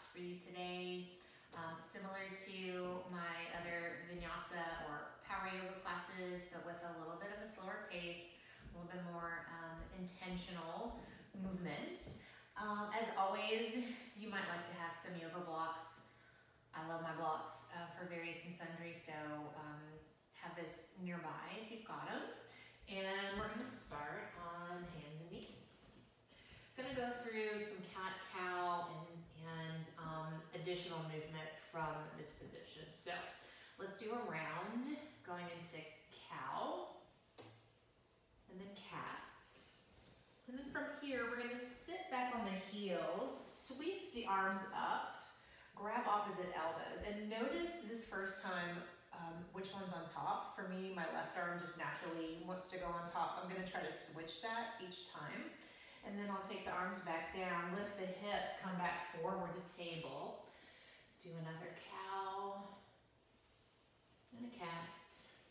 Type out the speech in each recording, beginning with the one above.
class for you today. Similar to my other vinyasa or power yoga classes, but with a little bit of a slower pace, a little bit more intentional movement. As always, you might like to have some yoga blocks. I love my blocks for various and sundry, so have this nearby if you've got them. And we're gonna start on hands and knees. Gonna go through some cat-cow and additional movement from this position. So let's do a round, going into cow, and then cat. And then from here, we're gonna sit back on the heels, sweep the arms up, grab opposite elbows, and notice this first time which one's on top. For me, my left arm just naturally wants to go on top. I'm gonna try to switch that each time. And then I'll take the arms back down, lift the hips, come back forward to table. Do another cow and a cat.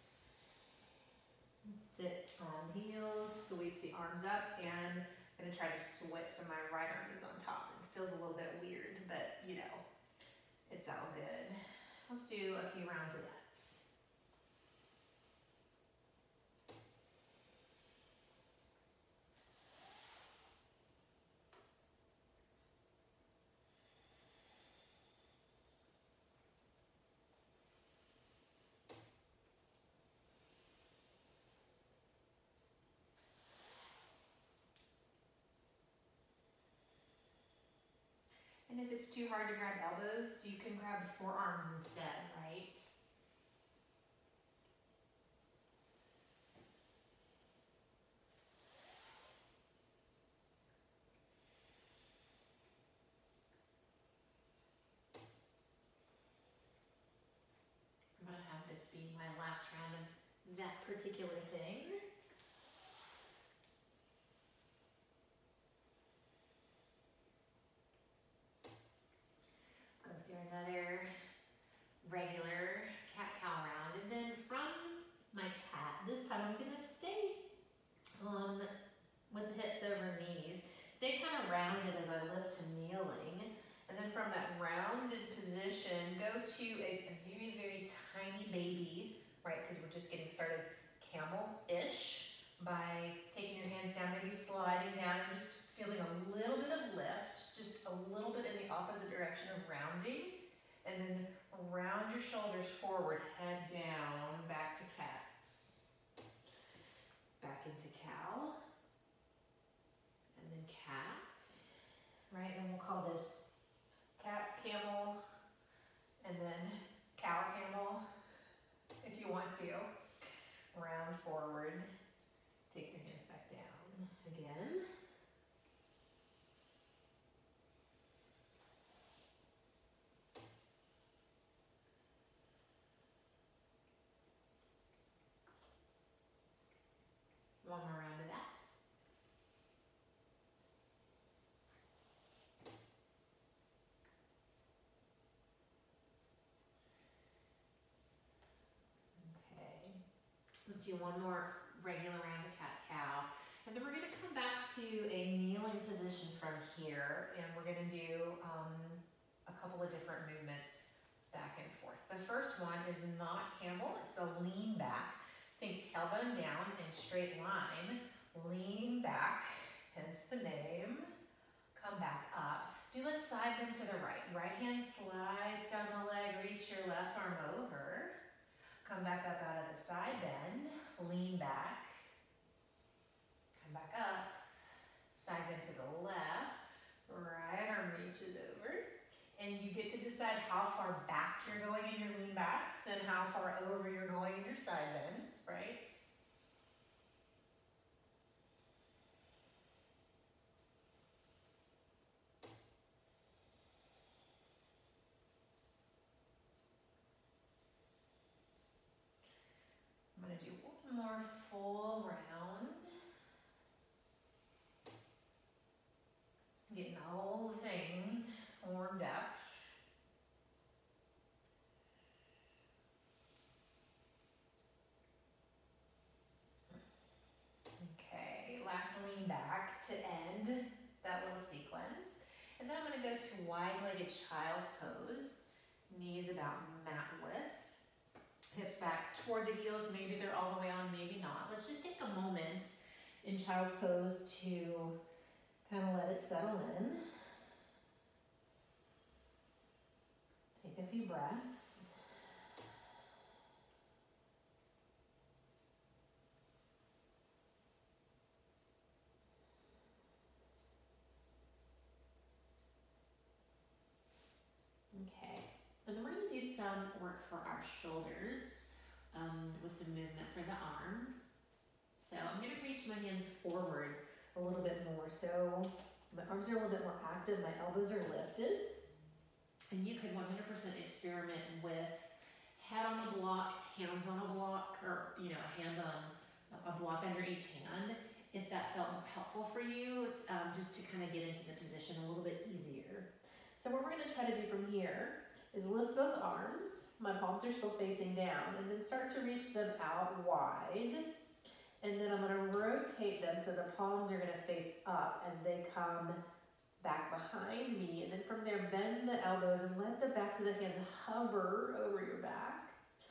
And sit on heels, sweep the arms up, and I'm gonna try to switch so my right arm is on top. It feels a little bit weird, but you know, it's all good. Let's do a few rounds of that. And if it's too hard to grab elbows, you can grab forearms instead, right? I'm gonna have this be my last round of that particular thing. Go through another regular cat-cow round, and then from my cat, this time I'm gonna stay with the hips over knees. Stay kind of rounded as I lift to kneeling, and then from that rounded position, go to a very, very tiny baby, right? Because we're just getting started, camel-ish, by taking your hands down, maybe sliding down, and just feeling a little bit of lift, just a little bit in the opposite direction of rounding, and then round your shoulders forward, head down, back to cat. Back into cow, and then cat, right? And we'll call this cat, camel, and then cow, camel, if you want to. Round forward, take your hands back down again. One more round of that. Okay. Let's do one more regular round of cat-cow. And then we're gonna come back to a kneeling position from here, and we're gonna do a couple of different movements back and forth. The first one is not camel, it's a lean back. Think tailbone down and straight line, lean back, hence the name. Come back up. Do a side bend to the right. Right hand slides down the leg, reach your left arm over. Come back up out of the side bend, lean back. Come back up, side bend to the left, right arm reaches over. And you get to decide how far back you're going in your lean backs and how far over you're going in your side bends, right? I'm gonna do one more full round. Getting all the things warmed up. Okay, last lean back to end that little sequence. And then I'm gonna go to wide-legged child's pose. Knees about mat width. Hips back toward the heels. Maybe they're all the way on, maybe not. Let's just take a moment in child's pose to kind of let it settle in. Take a few breaths. Okay, and then we're going to do some work for our shoulders with some movement for the arms. So I'm going to reach my hands forward a little bit more. So my arms are a little bit more active, my elbows are lifted. And you could 100% experiment with head on a block, hands on a block, or a hand on a block under each hand, if that felt helpful for you, just to kind of get into the position a little bit easier. So what we're going to try to do from here is lift both arms. My palms are still facing down, and then start to reach them out wide. And then I'm going to rotate them so the palms are going to face up as they come back behind me. And then from there, bend the elbows and let the backs of the hands hover over your back.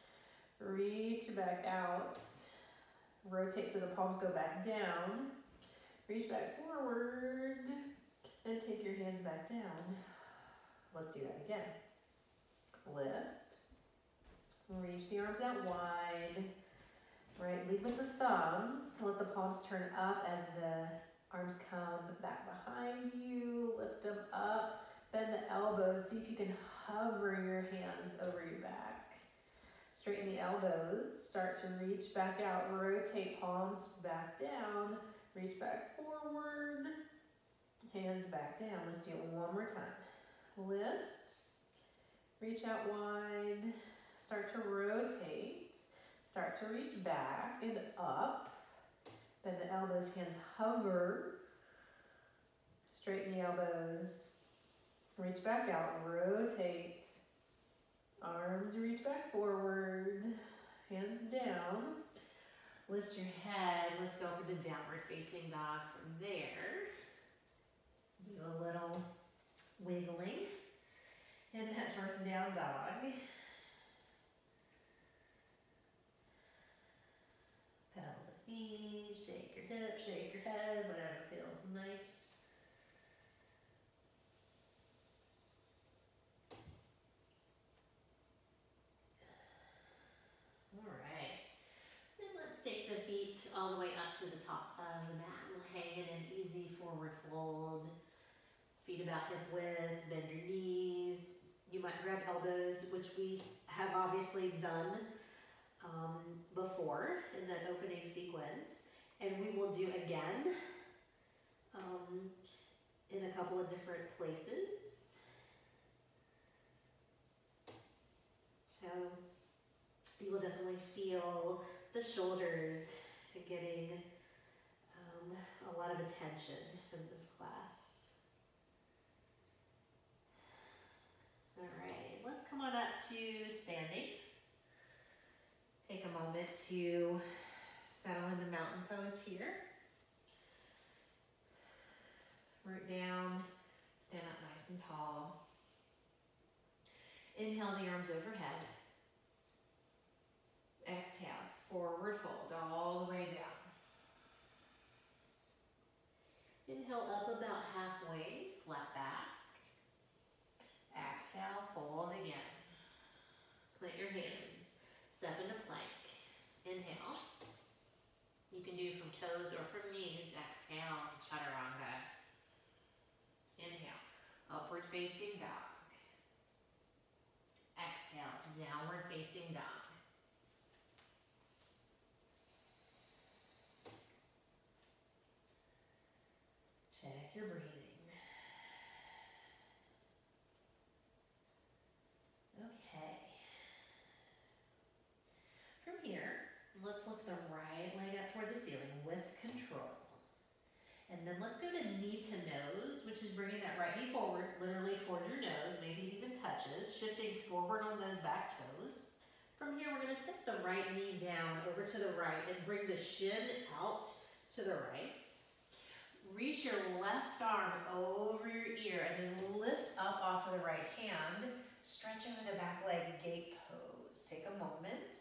Reach back out. Rotate so the palms go back down. Reach back forward and take your hands back down. Let's do that again. Lift. Reach the arms out wide. Right, lead with the thumbs. Let the palms turn up as the arms come back behind you. Lift them up. Bend the elbows. See if you can hover your hands over your back. Straighten the elbows. Start to reach back out. Rotate palms back down. Reach back forward. Hands back down. Let's do it one more time. Lift. Reach out wide. Start to rotate. Start to reach back and up. Bend the elbows, hands hover. Straighten the elbows. Reach back out, rotate. Arms reach back forward. Hands down. Lift your head. Let's go for the downward facing dog from there. Do a little wiggling in that first down dog. Pedal the feet, shake your hips, shake your head, whatever feels nice. All right. Then let's take the feet all the way up to the top of the mat. We'll hang in an easy forward fold. Feet about hip width, bend your knees. You might grab elbows, which we have obviously done before in that opening sequence, and we will do again in a couple of different places. So you will definitely feel the shoulders getting a lot of attention in this class. All right, let's come on up to standing. Take a moment to settle into mountain pose here. Root down, stand up nice and tall. Inhale the arms overhead. Exhale, forward fold all the way down. Inhale up about halfway, flat back. Exhale, fold again. Plant your hands, step into plank. Inhale. You can do from toes or from knees. Exhale, chaturanga. Inhale, upward facing dog. Exhale, downward facing dog. Check your breathing. Okay. From here, let's lift the right leg up toward the ceiling with control. And then let's go to knee to nose, which is bringing that right knee forward, literally towards your nose, maybe it even touches, shifting forward on those back toes. From here, we're gonna set the right knee down over to the right and bring the shin out to the right. Reach your left arm over your ear and then lift up off of the right hand. Stretch over the back leg, gate pose. Take a moment.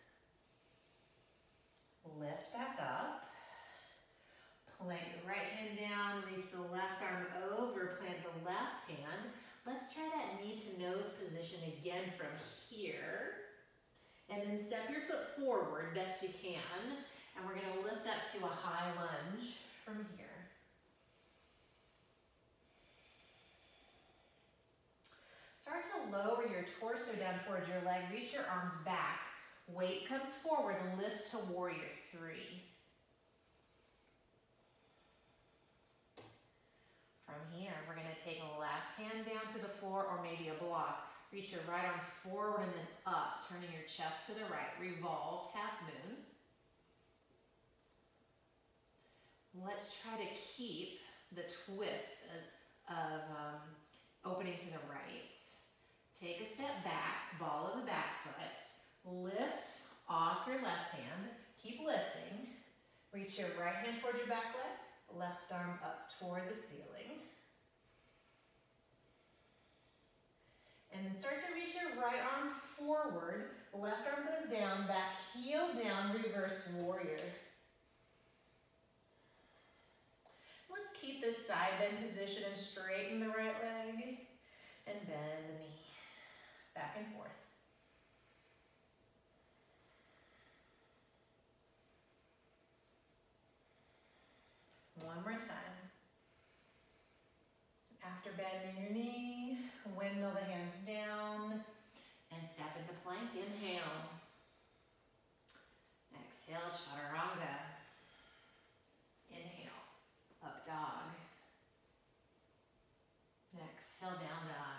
Lift back up. Plant your right hand down, reach the left arm over, plant the left hand. Let's try that knee to nose position again from here. And then step your foot forward best you can. And we're gonna lift up to a high lunge from here. Start to lower your torso down towards your leg, reach your arms back. Weight comes forward, lift to warrior three. From here, we're gonna take a left hand down to the floor or maybe a block. Reach your right arm forward and then up, turning your chest to the right. Revolved half moon. Let's try to keep the twist of opening to the right. Take a step back, ball of the back foot. Lift off your left hand. Keep lifting. Reach your right hand towards your back leg. Left arm up toward the ceiling. And then start to reach your right arm forward. Left arm goes down, back heel down, reverse warrior. Let's keep this side bend position and straighten the right leg. And bend the knee. Back and forth. One more time. After bending your knee, windmill the hands down and step into plank. Inhale. Exhale, chaturanga. Inhale, up dog. Exhale, down dog.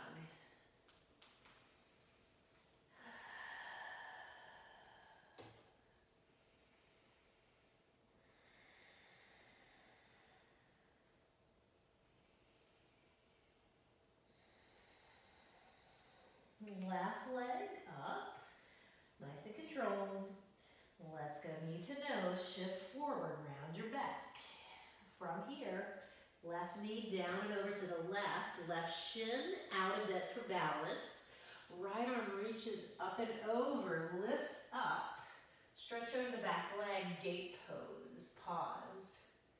Left leg up, nice and controlled. Let's go knee to nose, shift forward, round your back. From here, left knee down and over to the left shin out a bit for balance. Right arm reaches up and over, lift up. Stretch over the back leg, gate pose, pause.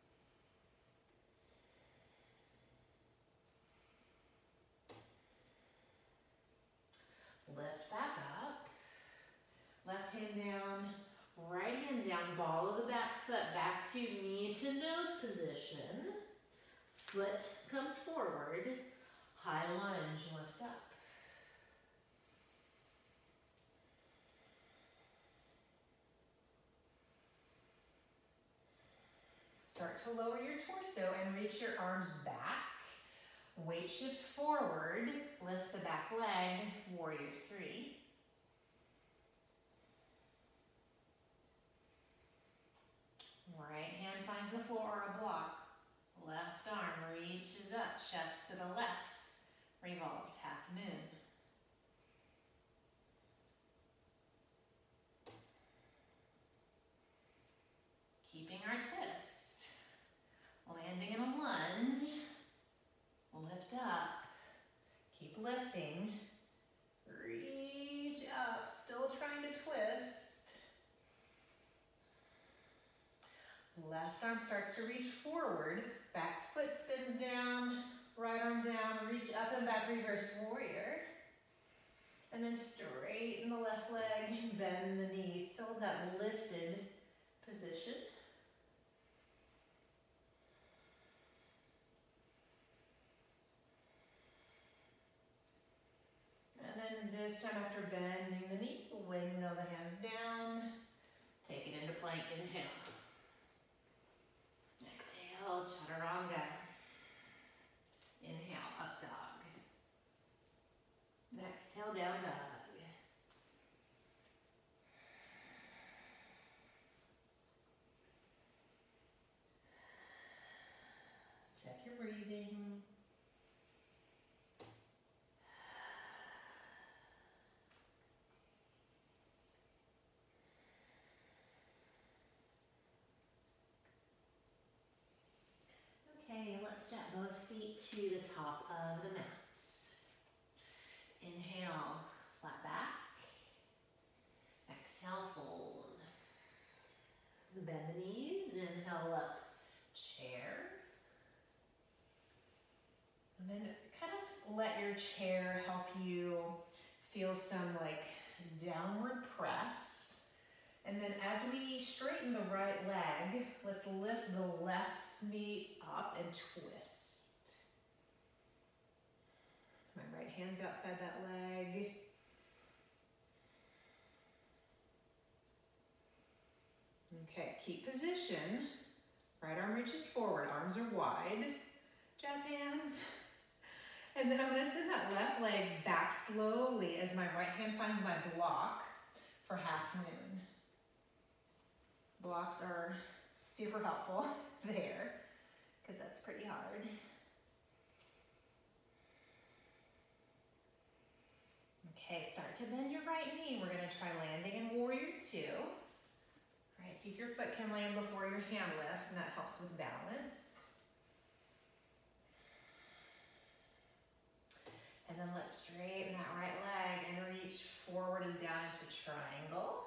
Lift back up, left hand down, right hand down, ball of the back foot back to knee to nose position. Foot comes forward, high lunge, lift up. Start to lower your torso and reach your arms back. Weight shifts forward, lift the back leg, warrior three. Right hand finds the floor or a block. Left arm reaches up, chest to the left. Revolved half moon. Keeping our twist. Landing in a lunge. Lift up. Keep lifting. Reach up. Still trying to twist. Left arm starts to reach forward. Back foot spins down. Right arm down. Reach up and back. Reverse warrior. And then straighten the left leg. Bend the knee. Still in that lifted position. And then this time after bending the knee, windmill the hands down. Take it into plank. Inhale. Exhale, chaturanga. Inhale, up dog. Exhale, down dog. Check your breathing. step both feet to the top of the mat. Inhale, flat back. Exhale, fold. Bend the knees, inhale up, chair. And then kind of let your chair help you feel some like downward press. And then as we straighten the right leg, let's lift the left knee up and twist. My right hand's outside that leg. Okay, keep position. Right arm reaches forward, arms are wide. Jazz hands. And then I'm gonna send that left leg back slowly as my right hand finds my block for half moon. Blocks are super helpful there because that's pretty hard. Okay, start to bend your right knee. We're gonna try landing in warrior two. All right, see if your foot can land before your hand lifts, and that helps with balance. And then let's straighten that right leg and reach forward and down into triangle.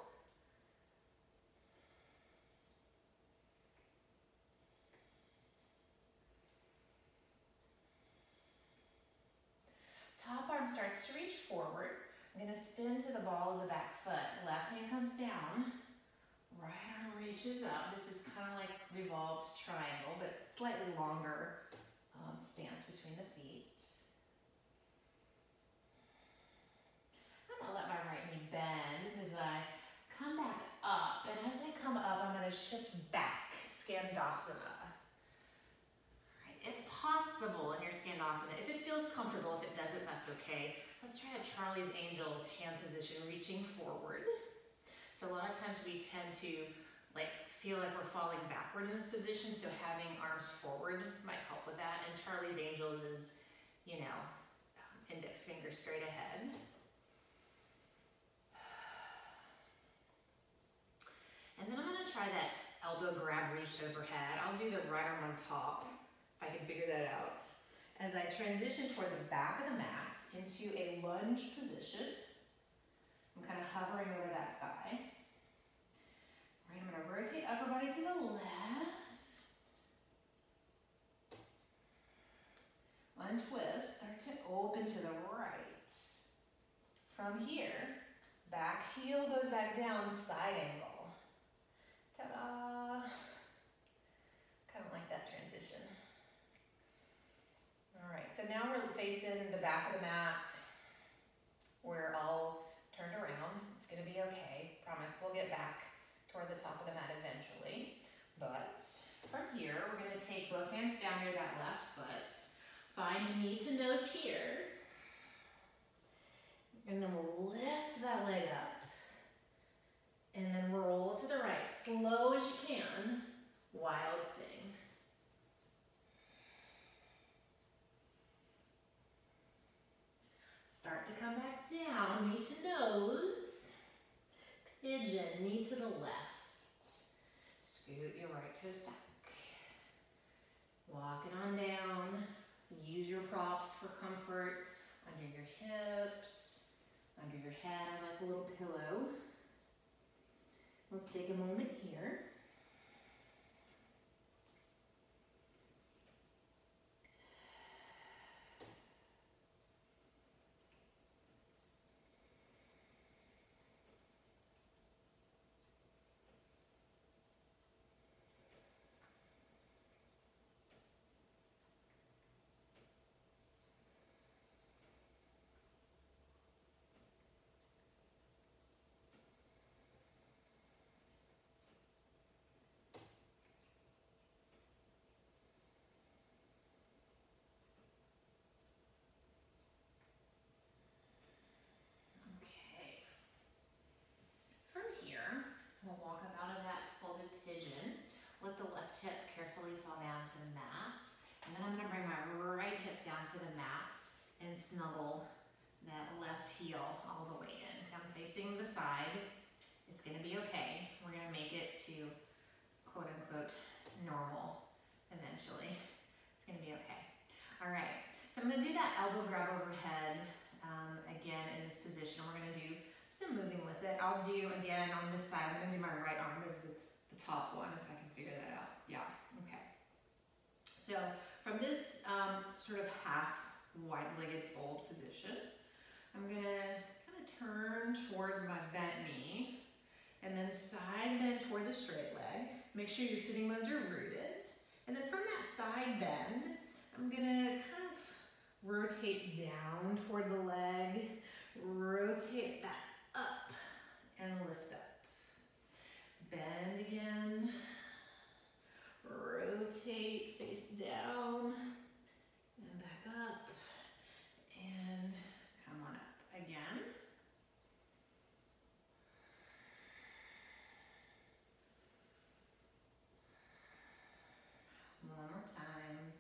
Top arm starts to reach forward. I'm gonna spin to the ball of the back foot. Left hand comes down. Right arm reaches up. This is kind of like revolved triangle, but slightly longer stance between the feet. I'm gonna let my right knee bend as I come back up. And as I come up, I'm gonna shift back, Skandasana. If possible in your Skandasana, if it feels comfortable, if it doesn't, that's okay. Let's try a Charlie's Angels hand position, reaching forward. So a lot of times we tend to feel like we're falling backward in this position, so having arms forward might help with that. And Charlie's Angels is, index finger straight ahead. And then I'm gonna try that elbow grab reach overhead. I'll do the right arm on top, if I can figure that out. As I transition toward the back of the mat into a lunge position, I'm kind of hovering over that thigh. All right, I'm gonna rotate upper body to the left. Untwist, start to open to the right. From here, back heel goes back down, side angle. Ta-da! Kind of like that transition. All right, so now we're facing the back of the mat. We're all turned around. It's gonna be okay. Promise we'll get back toward the top of the mat eventually. But from here, we're gonna take both hands down near that left foot. Find knee to nose here. And then we'll lift that leg up. And then roll to the right, slow as you can. Wild thing. Start to come back down, knee to nose. Pigeon, knee to the left. Scoot your right toes back. Walk it on down. Use your props for comfort under your hips, under your head, or like a little pillow. Let's take a moment here. Carefully fall down to the mat. And then I'm gonna bring my right hip down to the mat and snuggle that left heel all the way in. So I'm facing the side. It's gonna be okay. We're gonna make it to quote unquote normal eventually. It's gonna be okay. All right, so I'm gonna do that elbow grab overhead again in this position. We're gonna do some moving with it. I'll do, again, on this side, I'm gonna do my right arm as the top one, if I can figure that out. Yeah, okay. So from this sort of half wide-legged fold position, I'm gonna kind of turn toward my bent knee and then side bend toward the straight leg. Make sure your sitting bones are rooted. And then from that side bend, I'm gonna kind of rotate down toward the leg, rotate back up and lift up. Bend again, rotate face down and back up and come on up again. One more time.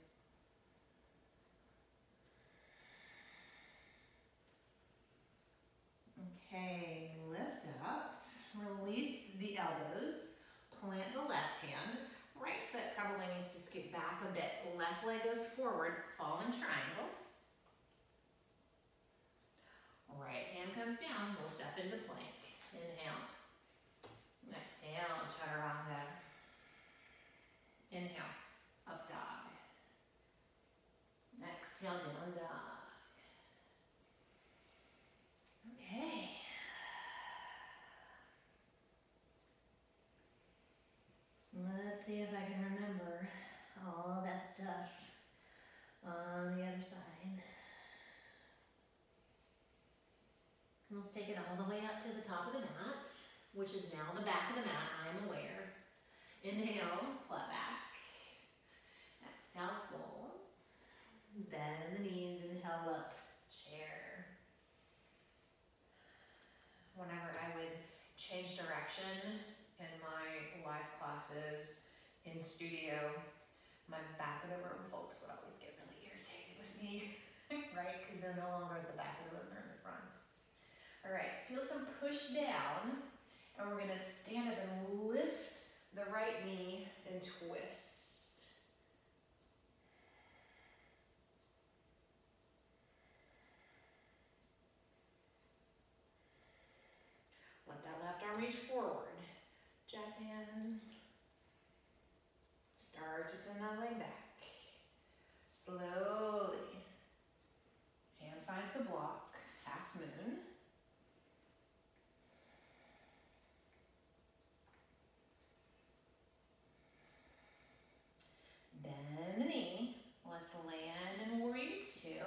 Okay, lift up, release the elbows, plant the left hand. Right foot probably needs to scoot back a bit. Left leg goes forward, fall in triangle. Right hand comes down, we'll step into plank. Inhale. Exhale, chaturanga. Inhale, up dog. Exhale, down dog. Okay. Let's see if I can remember all of that stuff on the other side. Let's take it all the way up to the top of the mat, which is now the back of the mat, I'm aware. Inhale, flat back. Exhale, fold. Bend the knees, inhale up, chair. Whenever I would change direction in my live classes in studio, my back of the room folks would always get really irritated with me, right? Because they're no longer at the back of the room, they're in the front. All right, feel some push down, and we're gonna stand up and lift the right knee and twist. Let that left arm reach forward. Jazz hands. Start to send that leg back. Slowly. Hand finds the block. Half moon. Bend the knee. Let's land in warrior two.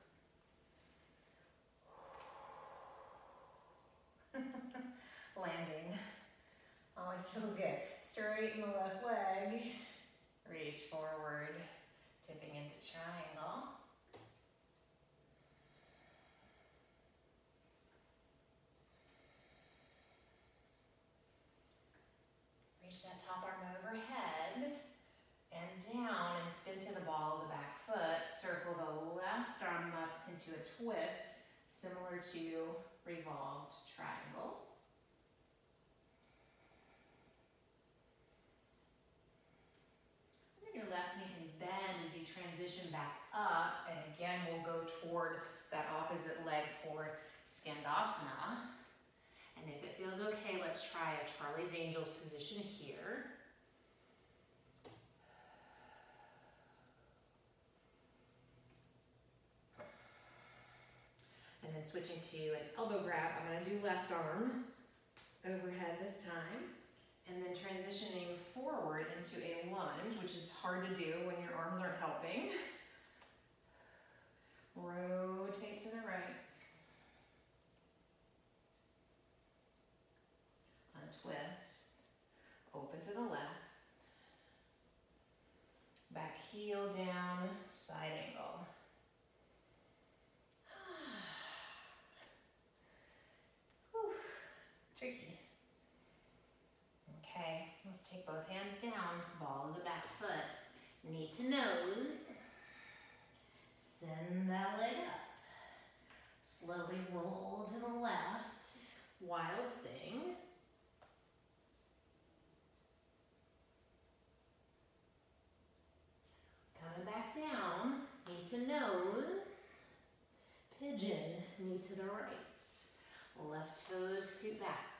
Landing. Always feels good. Straighten the left leg. Reach forward, tipping into triangle. Reach that top arm overhead and down and spin to the ball of the back foot. Circle the left arm up into a twist, similar to revolved triangle. Your left knee can bend as you transition back up, and again we'll go toward that opposite leg for Skandasana. And if it feels okay, let's try a Charlie's Angels position here. And then switching to an elbow grab, I'm going to do left arm overhead this time. And then transitioning forward into a lunge, which is hard to do when your arms aren't helping. Rotate to the right. Untwist. Open to the left. Back heel down, side angle. Whew. Tricky. Okay, let's take both hands down, ball of the back foot, knee to nose. Send that leg up. Slowly roll to the left, wild thing. Coming back down. to nose, pigeon, knee to the right. Left toes scoot back.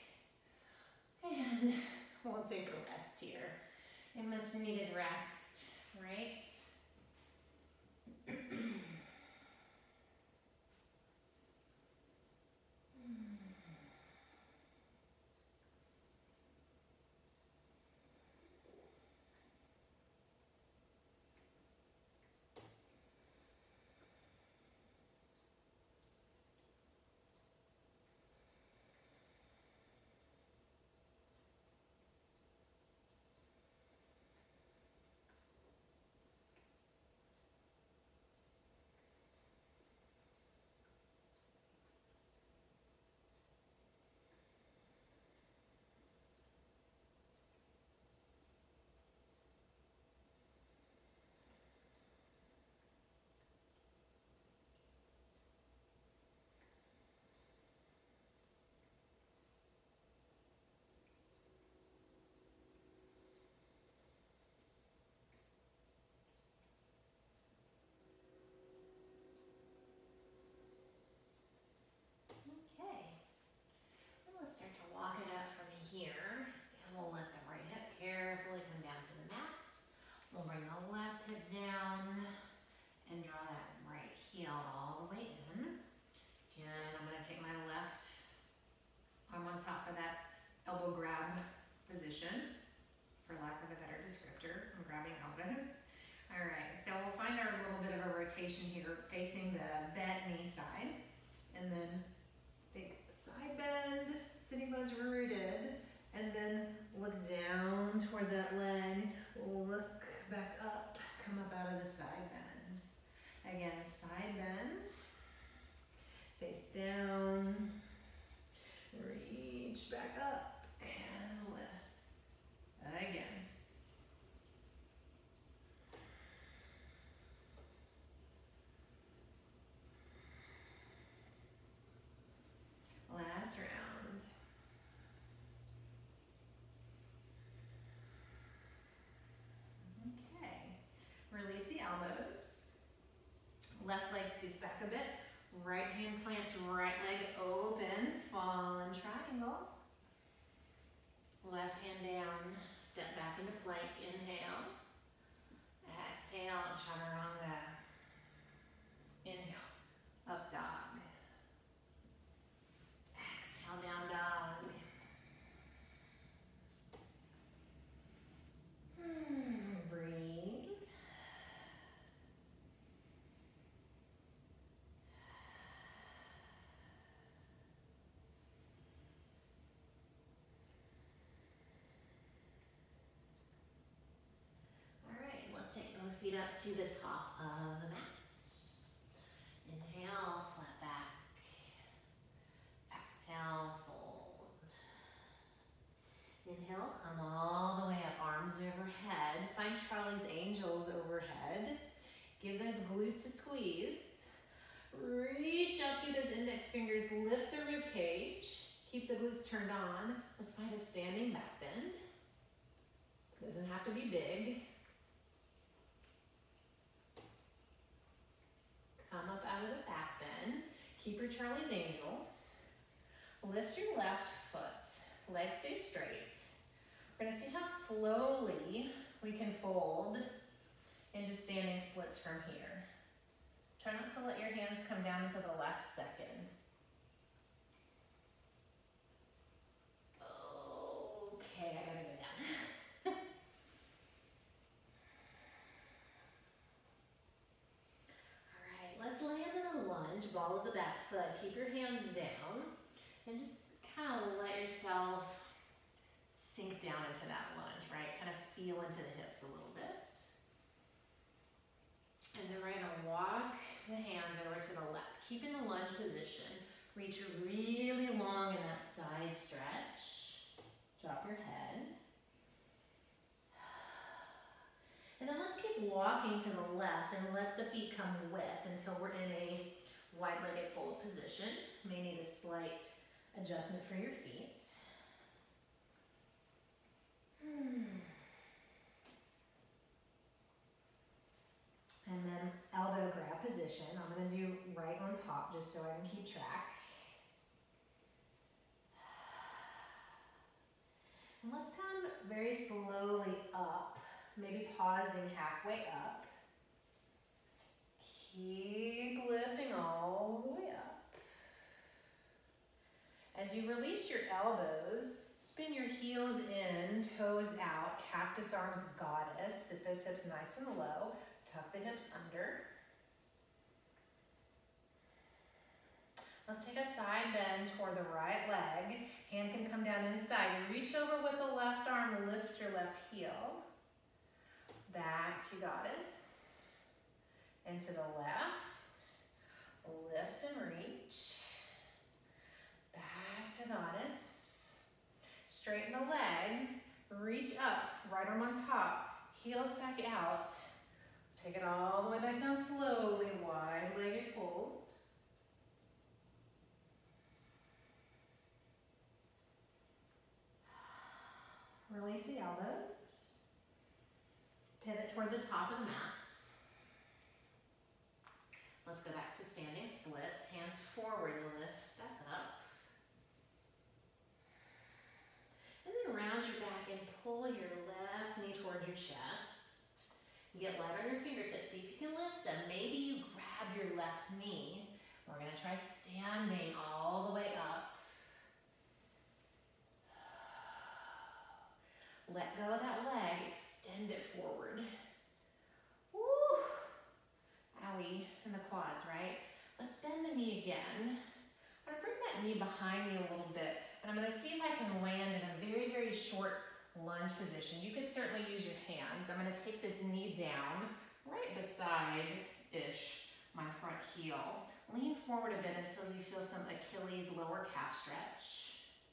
And we'll take a rest here. A much needed rest, right? Okay, and let's start to walk it up from here, and we'll let the right hip carefully come down to the mat. We'll bring the left hip down and draw that right heel all the way in. And I'm gonna take my left arm on top of that elbow grab position, for lack of a better descriptor. I'm grabbing elbows. All right, so we'll find our little bit of a rotation here facing the bent knee side. And then big side bend, sitting bones rooted, and then look down toward that leg, look back up, come up out of the side bend. Again, side bend, face down, reach back up, and lift. Again. Last round. Okay, release the elbows. Left leg scoots back a bit. Right hand plants, right leg opens, fall in triangle. Left hand down, step back into plank, inhale. Exhale, chaturanga. Inhale, up dog. Exhale, down dog. Breathe. All right, let's take both feet up to the top of the mat. Inhale, flat back. Exhale, fold. Inhale, come all the way up, arms overhead. Find Charlie's Angels overhead. Give those glutes a squeeze. Reach up through those index fingers, lift the rib cage. Keep the glutes turned on. Let's find a standing back bend. Doesn't have to be big. Come up out of the back bend. Keep your Charlie's Angels. Lift your left foot. Legs stay straight. We're gonna see how slowly we can fold into standing splits from here. Try not to let your hands come down until the last second. Okay, I gotta go down. All right, let's land in a lunge, ball of the back foot. Keep your hands down and just kind of let yourself sink down into that lunge, right? Kind of feel into the hips a little bit. And then we're gonna walk the hands over to the left. Keep in the lunge position. Reach really long in that side stretch. Drop your head. And then let's keep walking to the left and let the feet come with until we're in a wide-legged fold position. May need a slight adjustment for your feet. And then elbow position. I'm gonna do right on top just so I can keep track. And let's come very slowly up, maybe pausing halfway up. Keep lifting all the way up. As you release your elbows, spin your heels in, toes out, cactus arms, goddess. Sit those hips nice and low. Tuck the hips under. Let's take a side bend toward the right leg. Hand can come down inside. You reach over with the left arm, lift your left heel. Back to goddess. And to the left. Lift and reach. Back to goddess. Straighten the legs. Reach up, right arm on top. Heels back out. Take it all the way back down slowly. Wide-legged fold. Release the elbows. Pivot toward the top of the mat. Let's go back to standing splits. Hands forward, lift back up. And then round your back and pull your left knee toward your chest. Get light on your fingertips. See if you can lift them. Maybe you grab your left knee. We're gonna try standing all the way up. Let go of that leg, extend it forward. Woo! Owie, in the quads, right? Let's bend the knee again. I'm gonna bring that knee behind me a little bit, and I'm gonna see if I can land in a very, very short lunge position. You could certainly use your hands. I'm gonna take this knee down, right beside-ish my front heel. Lean forward a bit until you feel some Achilles lower calf stretch.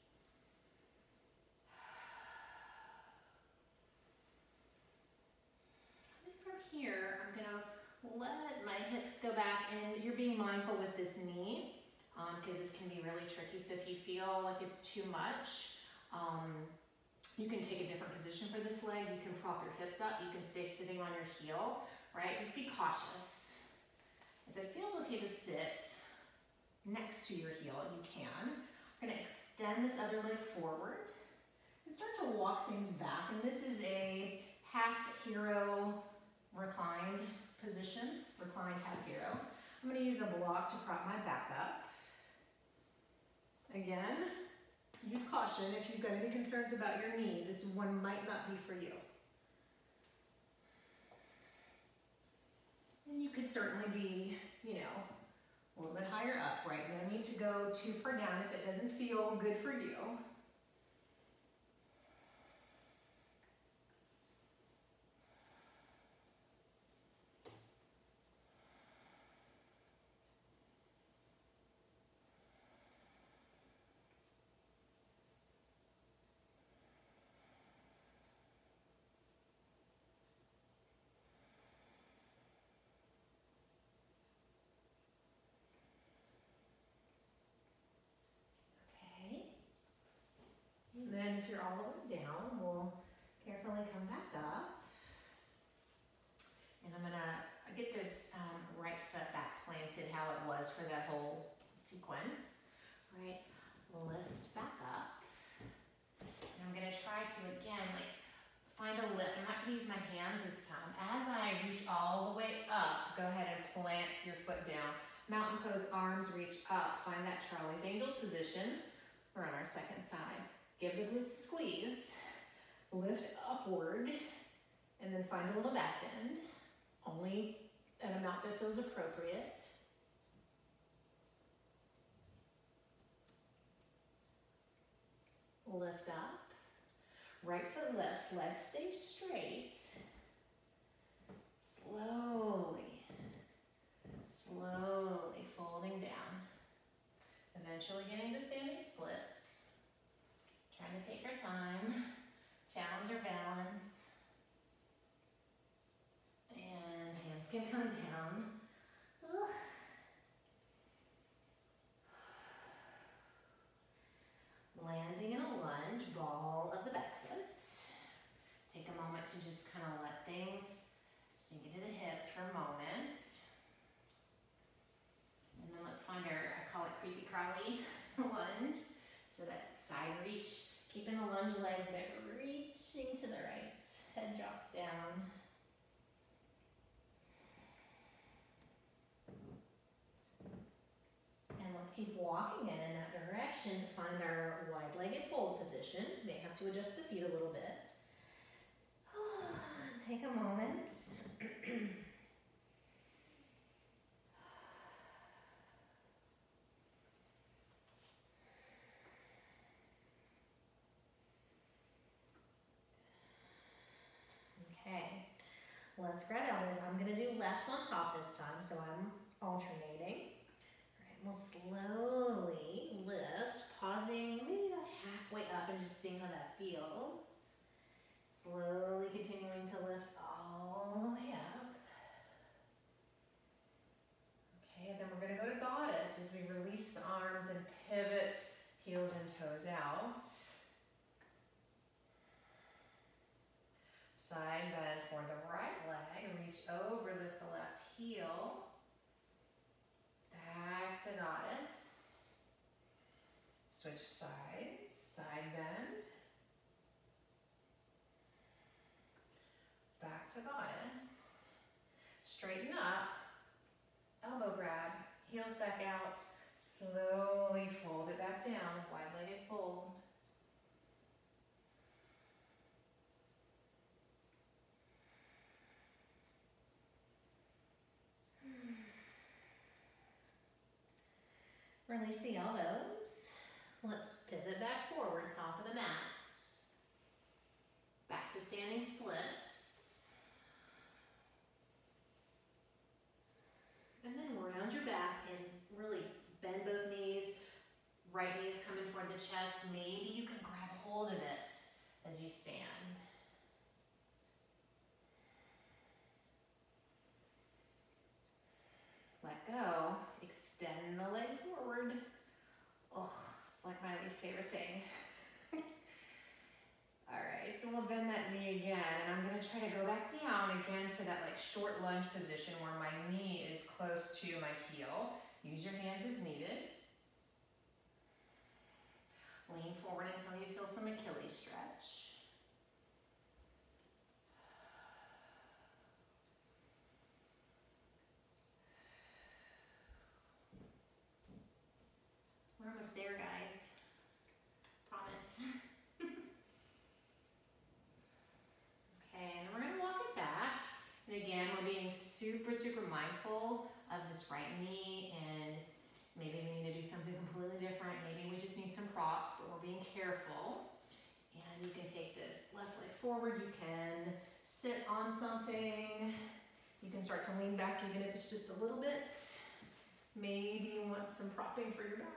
Here, I'm gonna let my hips go back, and you're being mindful with this knee because this can be really tricky. So if you feel like it's too much, you can take a different position for this leg. You can prop your hips up. You can stay sitting on your heel, right? Just be cautious. If it feels okay to sit next to your heel, you can. We're gonna extend this other leg forward and start to walk things back. And this is a half hero reclined position, reclined half hero. I'm going to use a block to prop my back up. Again, use caution if you've got any concerns about your knee. This one might not be for you. And you could certainly be, you know, a little bit higher up, right? No need to go too far down if it doesn't feel good for you. Then if you're all the way down, we'll carefully come back up. And I'm gonna get this right foot back planted how it was for that whole sequence, right? Lift back up. And I'm gonna try to, again, like find a lift. I'm not gonna use my hands this time. As I reach all the way up, go ahead and plant your foot down. Mountain pose, arms reach up. Find that Charlie's Angels position. We're on our second side. Give the glutes a squeeze, lift upward, and then find a little back bend, only an amount that feels appropriate. Lift up, right foot lifts, legs stay straight. Slowly folding down, eventually getting to standing splits. Trying to take your time, challenge your balance, and hands can come down. Landing in a lunge, ball of the back foot. Take a moment to just kind of let things sink into the hips for a moment. Keeping the lunge legs there, reaching to the right, head drops down. And let's keep walking in that direction to find our wide-legged fold position. May have to adjust the feet a little bit. Take a moment. Okay, let's grab elbows. I'm gonna do left on top this time, so I'm alternating. All right, we'll slowly lift, pausing maybe about halfway up and just seeing how that feels. Slowly continuing to lift all the way up. Okay, and then we're gonna go to goddess as we release the arms and pivot heels and toes out. Side bend toward the right leg, reach over the left heel. Back to goddess. Switch sides, side bend. Back to goddess. Straighten up, elbow grab, heels back out. Slowly fold it back down, wide-legged fold. Release the elbows. Let's pivot back forward, top of the mat. Back to standing splits. And then round your back and really bend both knees. Right knee is coming toward the chest. Maybe you can grab hold of it as you stand. Let go. Extend the leg forward. Oh, it's like my least favorite thing. All right, so we'll bend that knee again, and I'm gonna try to go back down again to that like short lunge position where my knee is close to my heel. Use your hands as needed. Lean forward until you feel some Achilles stretch. We're almost there, guys. Promise. Okay, and we're gonna walk it back. And again, we're being super, super mindful of this right knee, and maybe we need to do something completely different. Maybe we just need some props, but we're being careful. And you can take this left leg forward. You can sit on something. You can start to lean back even if it's just a little bit. Maybe you want some propping for your back.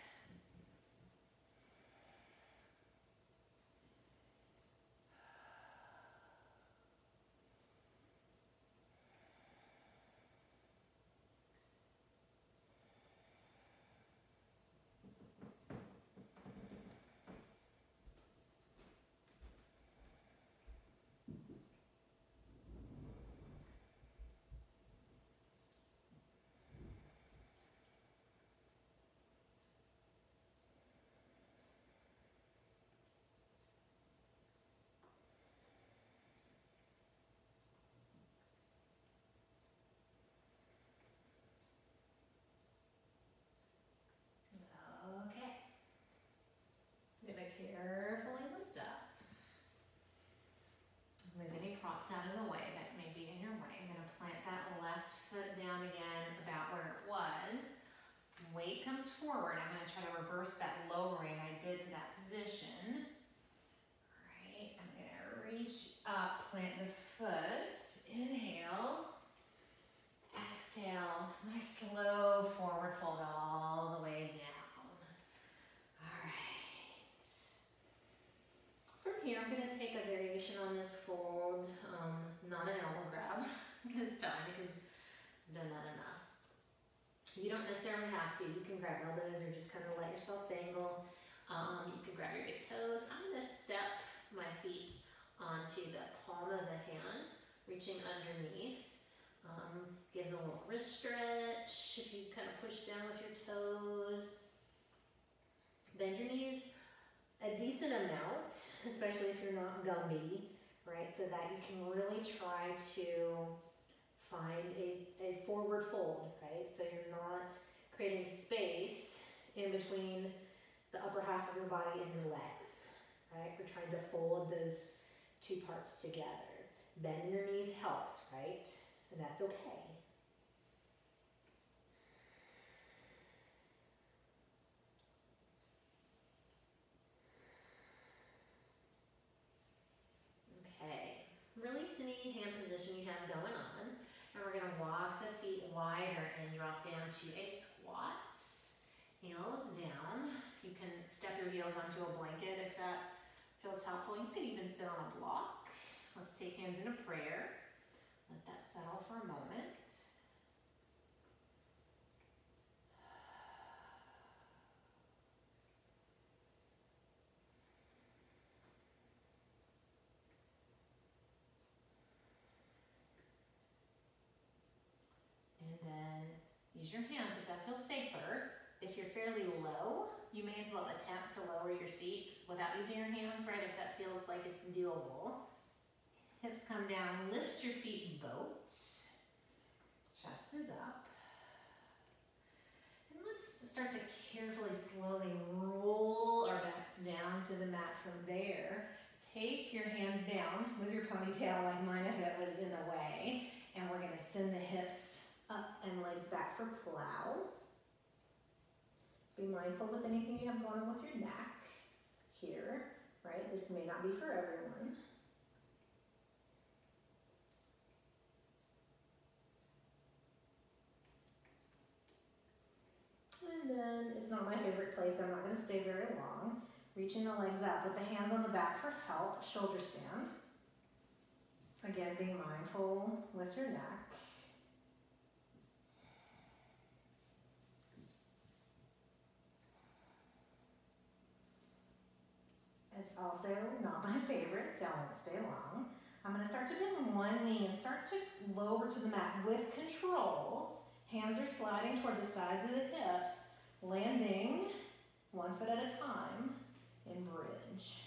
Carefully lift up. Move any props out of the way that may be in your way. I'm going to plant that left foot down again about where it was. Weight comes forward. I'm going to try to reverse that lowering I did to that position. All right, I'm going to reach up, plant the foot. Inhale. Exhale. Nice slow forward fold all the way down. Here, I'm going to take a variation on this fold, not an elbow grab this time because I've done that enough. You don't necessarily have to. You can grab elbows or just kind of let yourself dangle. You can grab your big toes. I'm going to step my feet onto the palm of the hand, reaching underneath. Gives a little wrist stretch if you kind of push down with your toes. Bend your knees a decent amount. especially if you're not Gumby, right? So that you can really try to find a forward fold, right? So you're not creating space in between the upper half of your body and your legs, right? We're trying to fold those two parts together. Bending your knees helps, right? And that's okay. Okay, release any hand position you have going on. And we're gonna walk the feet wider and drop down to a squat. Heels down. You can step your heels onto a blanket if that feels helpful. You can even sit on a block. Let's take hands in a prayer. Let that settle for a moment. And then use your hands if that feels safer. If you're fairly low, you may as well attempt to lower your seat without using your hands, right? If that feels like it's doable. Hips come down, lift your feet boat. Chest is up. And let's start to carefully, slowly roll our backs down to the mat from there. Take your hands down with your ponytail like mine if it was in the way. And we're gonna send the hips up and legs back for plow. Be mindful with anything you have going on with your neck here, right? This may not be for everyone. And then, it's not my favorite place, so I'm not gonna stay very long. Reaching the legs up with the hands on the back for help, shoulder stand. Again, being mindful with your neck. It's also not my favorite, so I won't stay long. I'm gonna start to bend one knee and start to lower to the mat with control. Hands are sliding toward the sides of the hips, landing 1 foot at a time in bridge.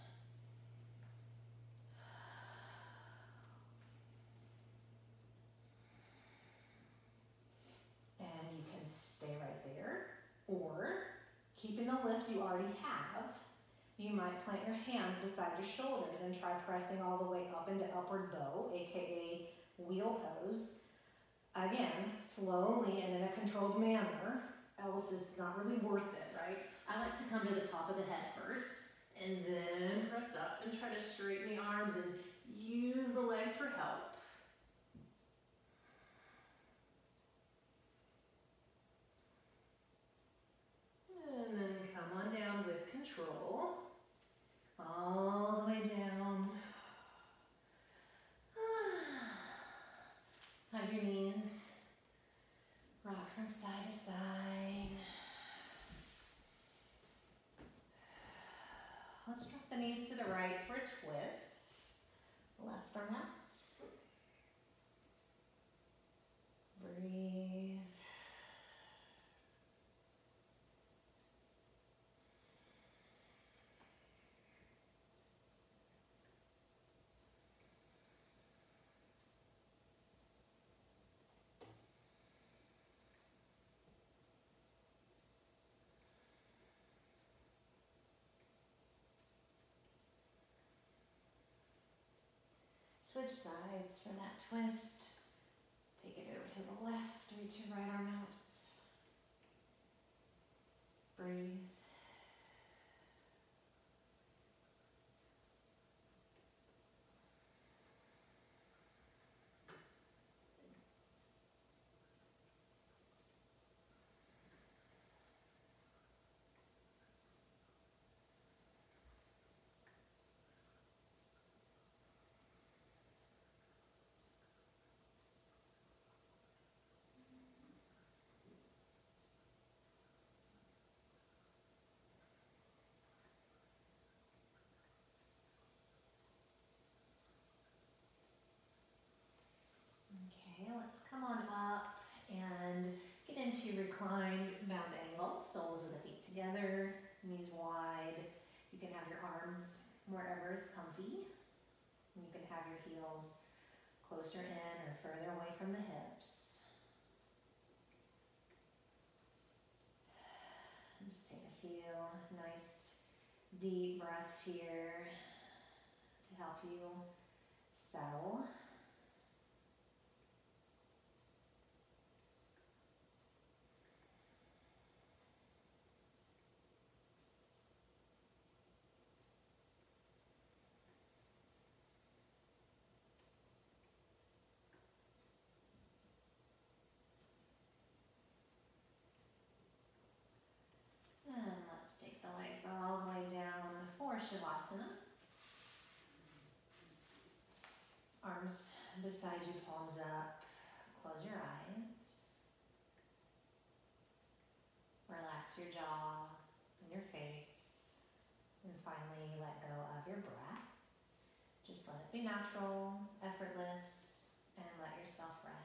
And you can stay right there, or keeping the lift you already have, you might plant your hands beside your shoulders and try pressing all the way up into upward bow, aka wheel pose. Again, slowly and in a controlled manner, else it's not really worth it, right? I like to come to the top of the head first, and then press up and try to straighten the arms and use the legs for help. And then come on down with control, all the way down. Hug your knees, rock from side to side. Let's drop the knees to the right for a twist. Left arm out. Breathe. Switch sides for that twist. Take it over to the left, reach your right arm out. Breathe. Okay, let's come on up and get into reclined bound angle. Soles of the feet together, knees wide. You can have your arms wherever is comfy. You can have your heels closer in or further away from the hips. Just take a few nice deep breaths here to help you settle. And let's take the legs all the way down for Shavasana. Arms beside you, palms up. Close your eyes. Relax your jaw and your face. And finally, let go of your breath. Just let it be natural, effortless, and let yourself rest.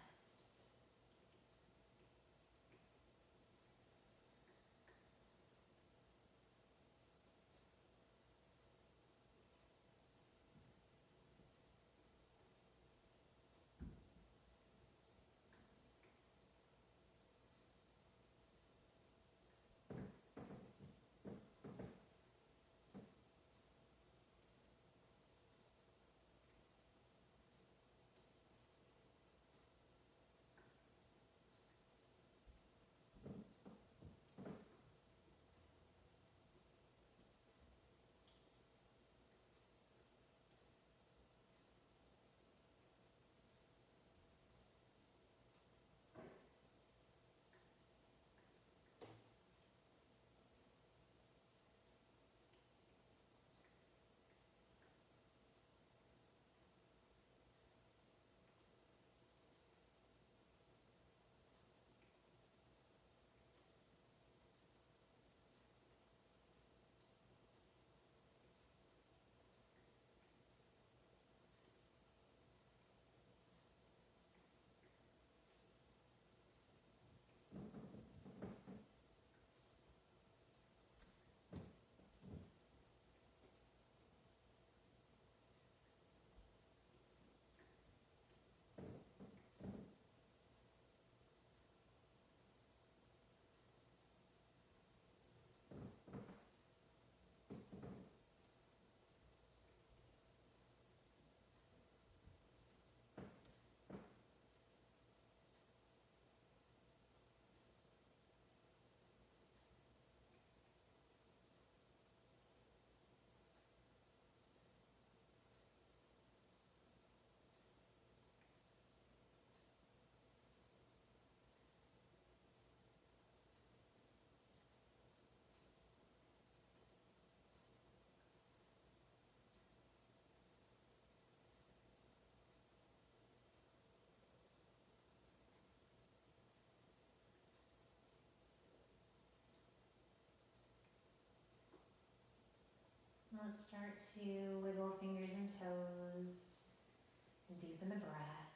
Let's start to wiggle fingers and toes and deepen the breath.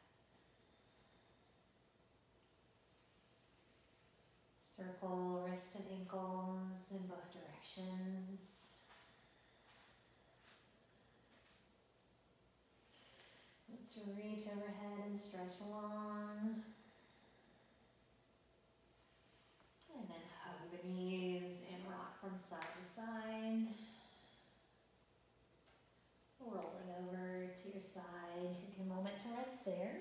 Circle wrists and ankles in both directions. Let's reach overhead and stretch long. And then hug the knees and rock from side to side. Rolling over to your side, take a moment to rest there.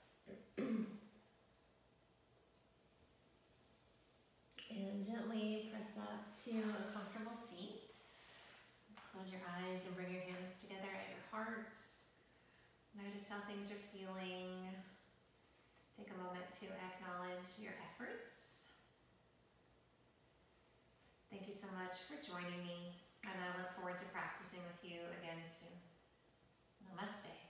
And gently press up to a comfortable seat. Close your eyes and bring your hands together at your heart. Notice how things are feeling. Take a moment to acknowledge your efforts. Thank you so much for joining me, and I look forward to practicing with you again soon. Namaste.